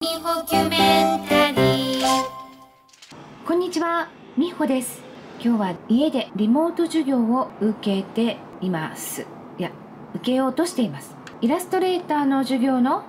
みほキュメンタリー。 こんにちは、みほです。今日は家でリモート授業を受けています。受けようとしています。イラストレーターの授業の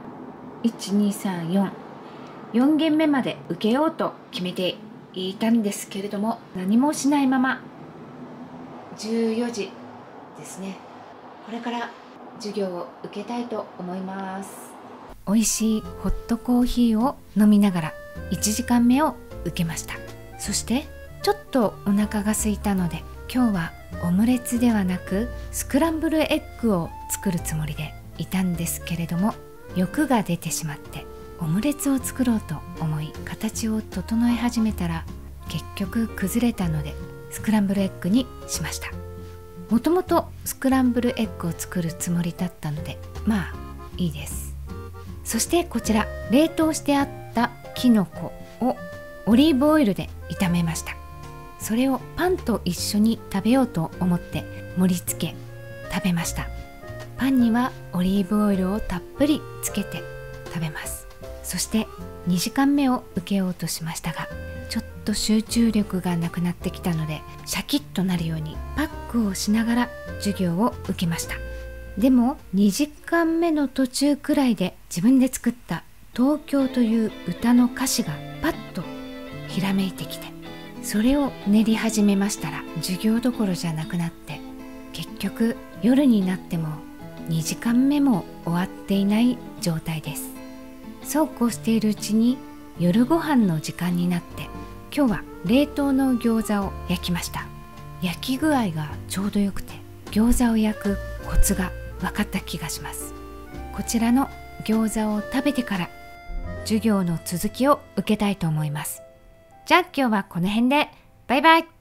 4限目まで受けようと決めていたんですけれども、何もしないまま14時ですね。これから授業を受けたいと思います。美味しいホットコーヒーを飲みながら1時間目を受けました。そしてちょっとお腹が空いたので、今日はオムレツではなくスクランブルエッグを作るつもりでいたんですけれども、欲が出てしまってオムレツを作ろうと思い形を整え始めたら、結局崩れたのでスクランブルエッグにしました。もともとスクランブルエッグを作るつもりだったので、まあいいです。そしてこちら冷凍してあったきのこをオリーブオイルで炒めました。それをパンと一緒に食べようと思って盛り付け食べました。パンにはオリーブオイルをたっぷりつけて食べます。そして2時間目を受けようとしましたが、ちょっと集中力がなくなってきたので、シャキッとなるようにパックをしながら授業を受けました。でも2時間目の途中くらいで自分で作った東京という歌の歌詞がパッとひらめいてきて、それを練り始めましたら、授業どころじゃなくなって、結局夜になっても2時間目も終わっていない状態です。そうこうしているうちに夜ご飯の時間になって、今日は冷凍の餃子を焼きました。焼き具合がちょうどよくて、餃子を焼くコツが分かった気がします。こちらの餃子を食べてから授業の続きを受けたいと思います。じゃあ今日はこの辺で、バイバイ。